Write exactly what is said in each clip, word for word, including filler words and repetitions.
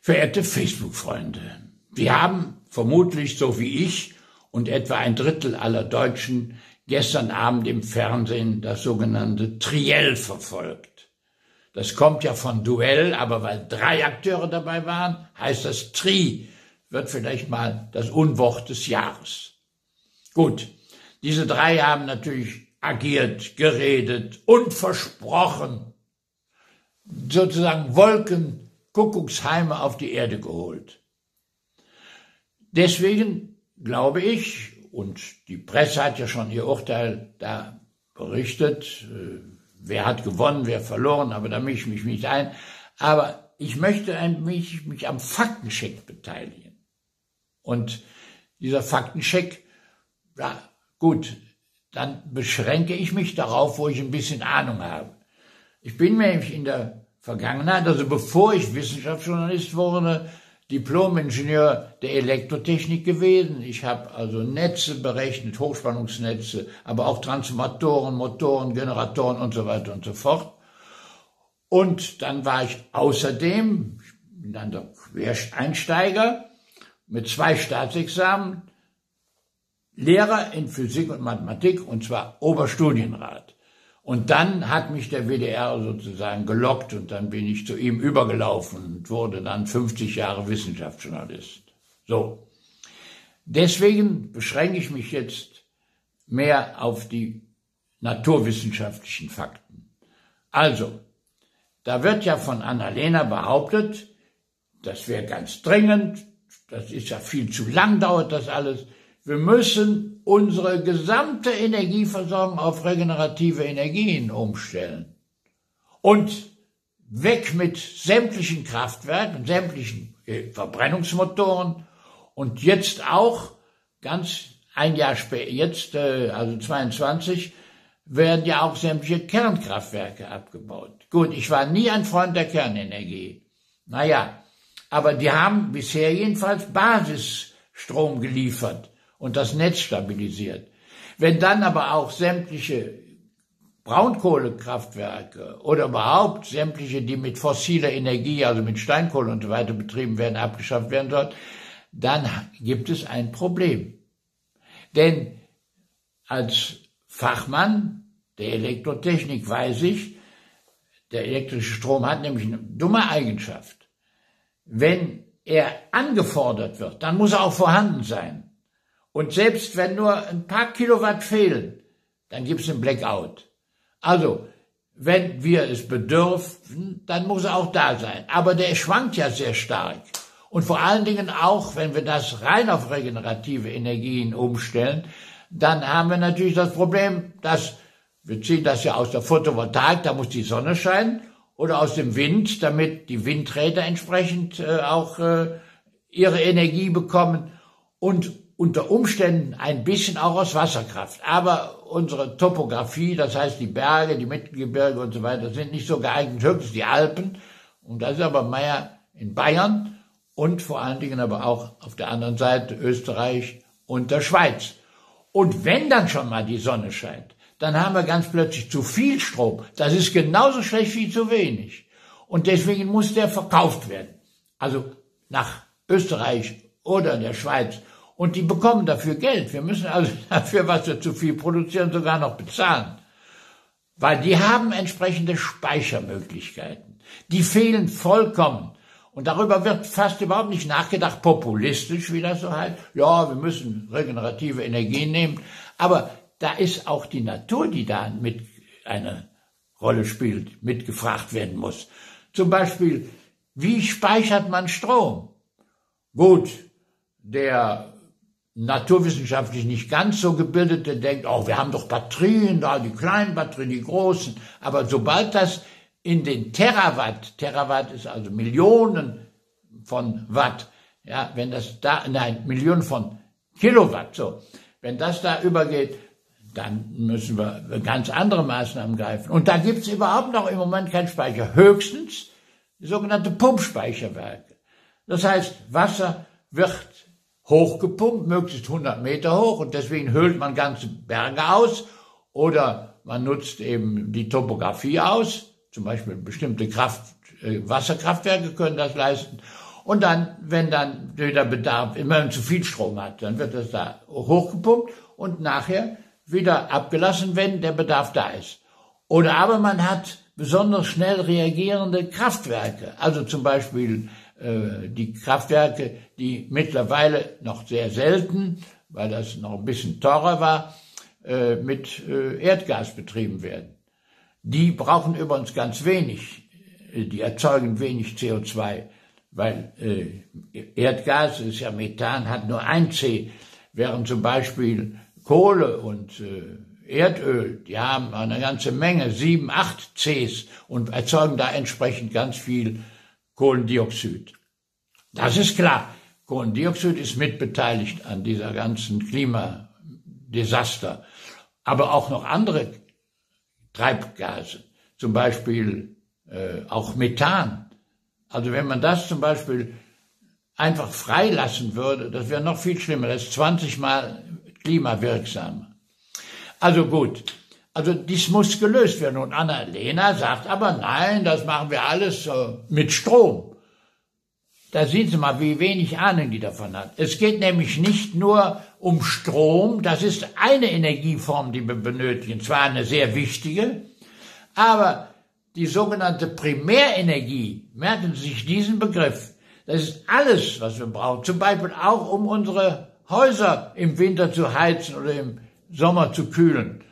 Verehrte Facebook-Freunde, Sie haben vermutlich, so wie ich und etwa ein Drittel aller Deutschen, gestern Abend im Fernsehen das sogenannte Triell verfolgt. Das kommt ja von Duell, aber weil drei Akteure dabei waren, heißt das Tri, wird vielleicht mal das Unwort des Jahres. Gut, diese drei haben natürlich agiert, geredet und versprochen, sozusagen Wolken, Kuckucksheime auf die Erde geholt. Deswegen glaube ich, und die Presse hat ja schon ihr Urteil da berichtet, wer hat gewonnen, wer verloren, aber da mische ich mich nicht ein. Aber ich möchte ein, mich, mich am Faktencheck beteiligen. Und dieser Faktencheck, ja gut, dann beschränke ich mich darauf, wo ich ein bisschen Ahnung habe. Ich bin nämlich in der Vergangenheit, also bevor ich Wissenschaftsjournalist wurde, Diplom-Ingenieur der Elektrotechnik gewesen. Ich habe also Netze berechnet, Hochspannungsnetze, aber auch Transformatoren, Motoren, Generatoren und so weiter und so fort. Und dann war ich außerdem, ich bin dann der Quereinsteiger mit zwei Staatsexamen, Lehrer in Physik und Mathematik, und zwar Oberstudienrat. Und dann hat mich der W D R sozusagen gelockt und dann bin ich zu ihm übergelaufen und wurde dann fünfzig Jahre Wissenschaftsjournalist. So. Deswegen beschränke ich mich jetzt mehr auf die naturwissenschaftlichen Fakten. Also, da wird ja von Annalena behauptet, das wäre ganz dringend, das ist ja viel zu lang, dauert das alles. Wir müssen unsere gesamte Energieversorgung auf regenerative Energien umstellen. Und weg mit sämtlichen Kraftwerken, sämtlichen Verbrennungsmotoren und jetzt auch, ganz ein Jahr später, jetzt, also zweiundzwanzig, werden ja auch sämtliche Kernkraftwerke abgebaut. Gut, ich war nie ein Freund der Kernenergie. Naja, aber die haben bisher jedenfalls Basisstrom geliefert und das Netz stabilisiert. Wenn dann aber auch sämtliche Braunkohlekraftwerke oder überhaupt sämtliche, die mit fossiler Energie, also mit Steinkohle und so weiter betrieben werden, abgeschafft werden sollen, dann gibt es ein Problem. Denn als Fachmann der Elektrotechnik weiß ich, der elektrische Strom hat nämlich eine dumme Eigenschaft. Wenn er angefordert wird, dann muss er auch vorhanden sein. Und selbst wenn nur ein paar Kilowatt fehlen, dann gibt es einen Blackout. Also, wenn wir es bedürfen, dann muss er auch da sein. Aber der schwankt ja sehr stark. Und vor allen Dingen auch, wenn wir das rein auf regenerative Energien umstellen, dann haben wir natürlich das Problem, dass wir ziehen das ja aus der Photovoltaik, da muss die Sonne scheinen, oder aus dem Wind, damit die Windräder entsprechend äh, auch äh, ihre Energie bekommen. Und unter Umständen ein bisschen auch aus Wasserkraft. Aber unsere Topografie, das heißt die Berge, die Mittelgebirge und so weiter, sind nicht so geeignet, höchstens die Alpen. Und das ist aber mehr in Bayern und vor allen Dingen aber auch auf der anderen Seite Österreich und der Schweiz. Und wenn dann schon mal die Sonne scheint, dann haben wir ganz plötzlich zu viel Strom. Das ist genauso schlecht wie zu wenig. Und deswegen muss der verkauft werden. Also nach Österreich oder der Schweiz. Und die bekommen dafür Geld. Wir müssen also dafür, was wir zu viel produzieren, sogar noch bezahlen. Weil die haben entsprechende Speichermöglichkeiten. Die fehlen vollkommen. Und darüber wird fast überhaupt nicht nachgedacht, populistisch, wie das so heißt. Ja, wir müssen regenerative Energien nehmen. Aber da ist auch die Natur, die da mit eine Rolle spielt, mitgefragt werden muss. Zum Beispiel, wie speichert man Strom? Gut, der naturwissenschaftlich nicht ganz so gebildete denkt, oh, wir haben doch Batterien, da die kleinen Batterien, die großen. Aber sobald das in den Terawatt, Terawatt ist also Millionen von Watt, ja, wenn das da, nein, Millionen von Kilowatt, so, wenn das da übergeht, dann müssen wir ganz andere Maßnahmen greifen. Und da gibt es überhaupt noch im Moment keinen Speicher, höchstens sogenannte Pumpspeicherwerke. Das heißt, Wasser wird hochgepumpt, möglichst hundert Meter hoch, und deswegen höhlt man ganze Berge aus oder man nutzt eben die Topografie aus, zum Beispiel bestimmte Kraft, äh, Wasserkraftwerke können das leisten, Und dann, wenn dann wieder Bedarf, wenn man zu viel Strom hat, dann wird das da hochgepumpt und nachher wieder abgelassen, wenn der Bedarf da ist. Oder aber man hat besonders schnell reagierende Kraftwerke, also zum Beispiel äh, die Kraftwerke, die mittlerweile noch sehr selten, weil das noch ein bisschen teurer war, äh, mit äh, Erdgas betrieben werden. Die brauchen übrigens ganz wenig, die erzeugen wenig C O zwei, weil äh, Erdgas ist ja Methan, hat nur ein C, während zum Beispiel Kohle und äh, Erdöl, die haben eine ganze Menge, sieben, acht Cs und erzeugen da entsprechend ganz viel Kohlendioxid. Das ist klar. Kohlendioxid ist mitbeteiligt an dieser ganzen Klimadesaster. Aber auch noch andere Treibgase, zum Beispiel äh, auch Methan. Also wenn man das zum Beispiel einfach freilassen würde, das wäre noch viel schlimmer, das ist zwanzig Mal klimawirksamer. Also gut, also dies muss gelöst werden. Und Annalena sagt aber, nein, das machen wir alles äh, mit Strom. Da sehen Sie mal, wie wenig Ahnung die davon hat. Es geht nämlich nicht nur um Strom, das ist eine Energieform, die wir benötigen, zwar eine sehr wichtige, aber die sogenannte Primärenergie, merken Sie sich diesen Begriff, das ist alles, was wir brauchen, zum Beispiel auch um unsere Häuser im Winter zu heizen oder im Sommer zu kühlen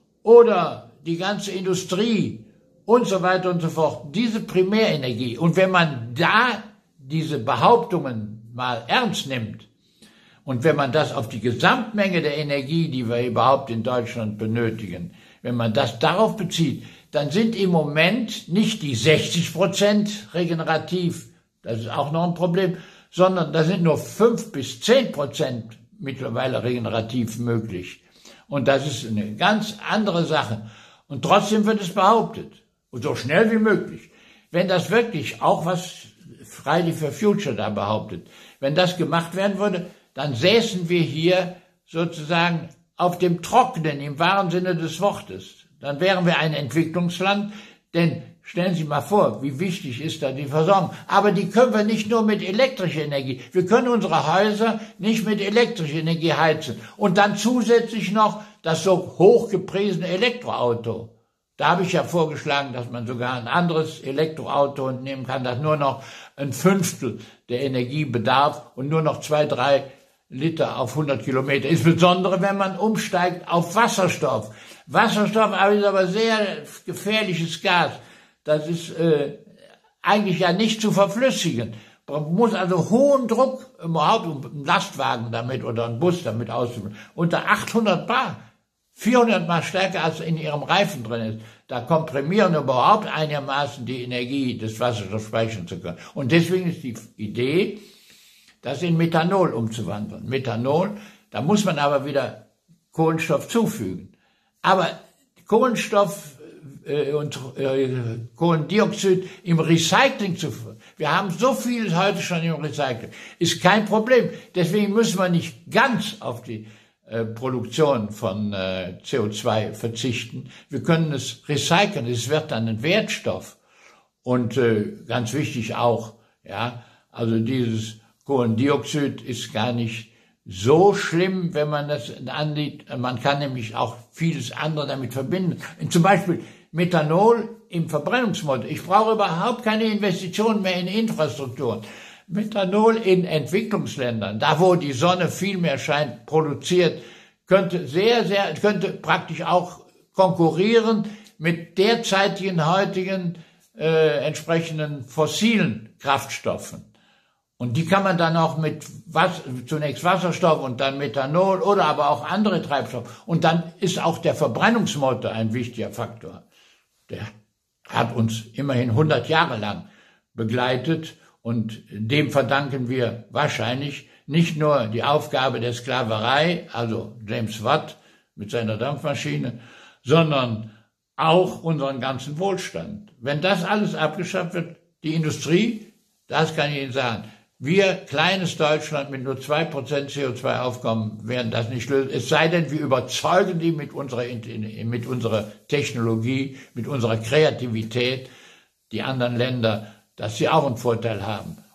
oder die ganze Industrie und so weiter und so fort, diese Primärenergie. Und wenn man da diese Behauptungen mal ernst nimmt und wenn man das auf die Gesamtmenge der Energie, die wir überhaupt in Deutschland benötigen, wenn man das darauf bezieht, dann sind im Moment nicht die sechzig Prozent regenerativ, das ist auch noch ein Problem, sondern da sind nur fünf bis zehn Prozent mittlerweile regenerativ möglich. Und das ist eine ganz andere Sache. Und trotzdem wird es behauptet. Und so schnell wie möglich. Wenn das wirklich auch was Friday for Future da behauptet, wenn das gemacht werden würde, dann säßen wir hier sozusagen auf dem Trockenen im wahren Sinne des Wortes. Dann wären wir ein Entwicklungsland, denn stellen Sie mal vor, wie wichtig ist da die Versorgung. Aber die können wir nicht nur mit elektrischer Energie. Wir können unsere Häuser nicht mit elektrischer Energie heizen. Und dann zusätzlich noch das so hochgepriesene Elektroauto. Da habe ich ja vorgeschlagen, dass man sogar ein anderes Elektroauto nehmen kann, das nur noch ein Fünftel der Energie bedarf und nur noch zwei, drei Liter auf hundert Kilometer. Insbesondere, wenn man umsteigt auf Wasserstoff. Wasserstoff ist aber sehr gefährliches Gas. Das ist äh, eigentlich ja nicht zu verflüssigen. Man muss also hohen Druck überhaupt einen Lastwagen damit oder einen Bus damit ausüben. Unter achthundert Bar, vierhundert Mal stärker als in ihrem Reifen drin ist. Da komprimieren überhaupt einigermaßen die Energie des Wasserstoffs speichern zu können. Und deswegen ist die Idee, das in Methanol umzuwandeln. Methanol, da muss man aber wieder Kohlenstoff zufügen. Aber Kohlenstoff äh, und äh, Kohlendioxid im Recycling zu führen, wir haben so viel heute schon im Recycling, ist kein Problem. Deswegen müssen wir nicht ganz auf die äh, Produktion von äh, C O zwei verzichten. Wir können es recyceln, es wird dann ein Wertstoff. Und äh, ganz wichtig auch, ja, also dieses Kohlendioxid ist gar nicht so schlimm, wenn man das ansieht. Man kann nämlich auch vieles andere damit verbinden. Zum Beispiel Methanol im Verbrennungsmotor. Ich brauche überhaupt keine Investitionen mehr in Infrastrukturen. Methanol in Entwicklungsländern, da wo die Sonne viel mehr scheint, produziert, könnte sehr, sehr, könnte praktisch auch konkurrieren mit derzeitigen, heutigen äh, entsprechenden fossilen Kraftstoffen. Und die kann man dann auch mit was, zunächst Wasserstoff und dann Methanol oder aber auch andere Treibstoffe. Und dann ist auch der Verbrennungsmotor ein wichtiger Faktor. Der hat uns immerhin hundert Jahre lang begleitet und dem verdanken wir wahrscheinlich nicht nur die Aufgabe der Sklaverei, also James Watt mit seiner Dampfmaschine, sondern auch unseren ganzen Wohlstand. Wenn das alles abgeschafft wird, die Industrie, das kann ich Ihnen sagen, wir, kleines Deutschland mit nur zwei Prozent C O zwei Aufkommen, werden das nicht lösen. Es sei denn, wir überzeugen die mit unserer, mit unserer Technologie, mit unserer Kreativität, die anderen Länder, dass sie auch einen Vorteil haben.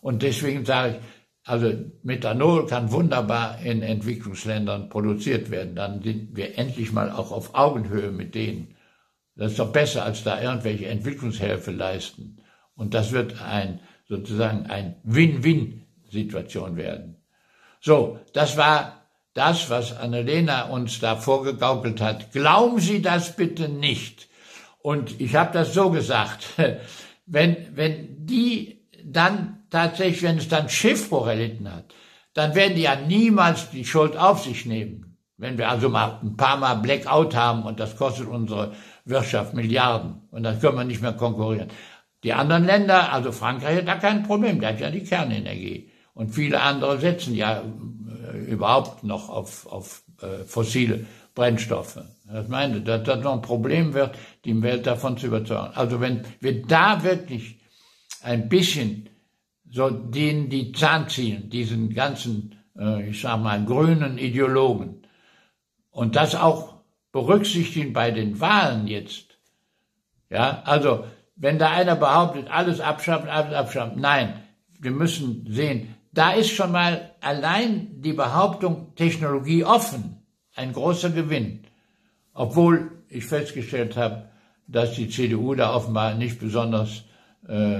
Und deswegen sage ich, also Methanol kann wunderbar in Entwicklungsländern produziert werden. Dann sind wir endlich mal auch auf Augenhöhe mit denen. Das ist doch besser, als da irgendwelche Entwicklungshilfe leisten. Und das wird ein, sozusagen ein Win-Win-Situation werden. So, das war das, was Annalena uns da vorgegaukelt hat. Glauben Sie das bitte nicht. Und ich habe das so gesagt, wenn, wenn die dann tatsächlich, wenn es dann Schiffbruch erlitten hat, dann werden die ja niemals die Schuld auf sich nehmen. Wenn wir also mal ein paar Mal Blackout haben und das kostet unsere Wirtschaft Milliarden und dann können wir nicht mehr konkurrieren. Die anderen Länder, also Frankreich hat da kein Problem, der hat ja die Kernenergie. Und viele andere setzen ja äh, überhaupt noch auf, auf äh, fossile Brennstoffe. Das meine ich, dass das noch ein Problem wird, die Welt davon zu überzeugen. Also wenn wir da wirklich ein bisschen so denen die Zahn ziehen, diesen ganzen, äh, ich sag mal, grünen Ideologen, und das auch berücksichtigen bei den Wahlen jetzt. Ja, also wenn da einer behauptet, alles abschaffen, alles abschaffen, nein, wir müssen sehen, da ist schon mal allein die Behauptung Technologie offen ein großer Gewinn. Obwohl ich festgestellt habe, dass die C D U da offenbar nicht besonders äh,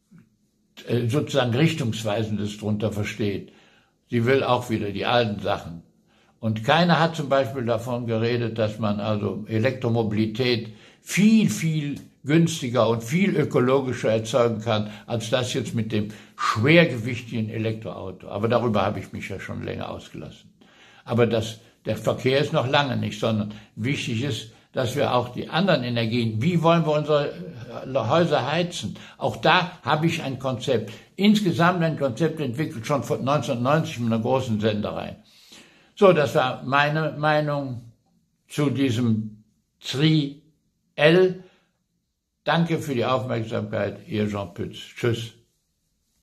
sozusagen Richtungsweisendes drunter versteht. Sie will auch wieder die alten Sachen. Und keiner hat zum Beispiel davon geredet, dass man also Elektromobilität viel, viel günstiger und viel ökologischer erzeugen kann, als das jetzt mit dem schwergewichtigen Elektroauto. Aber darüber habe ich mich ja schon länger ausgelassen. Aber das, der Verkehr ist noch lange nicht, sondern wichtig ist, dass wir auch die anderen Energien, wie wollen wir unsere Häuser heizen? Auch da habe ich ein Konzept, insgesamt ein Konzept entwickelt, schon von neunzehnhundertneunzig mit einer großen Senderei. So, das war meine Meinung zu diesem Tri L. Danke für die Aufmerksamkeit, Ihr Jean Pütz. Tschüss.